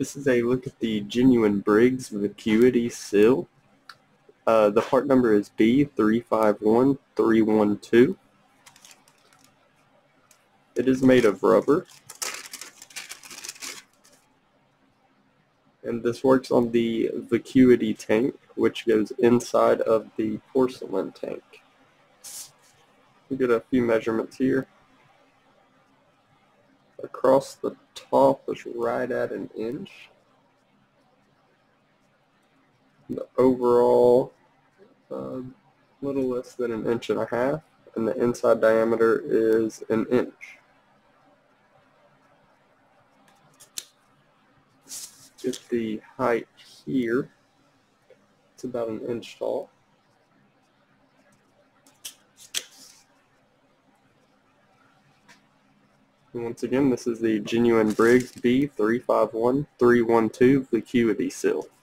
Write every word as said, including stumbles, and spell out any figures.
This is a look at the genuine Briggs Vacuity Seal. Uh, the part number is B three five one three one two. It is made of rubber, and this works on the vacuity tank, which goes inside of the porcelain tank. We get a few measurements here. Across the top is right at an inch. The overall, a uh, little less than an inch and a half, and the inside diameter is an inch. Get the height here. It's about an inch tall. And once again, this is the genuine Briggs B three five one three one two Vacuity Seal.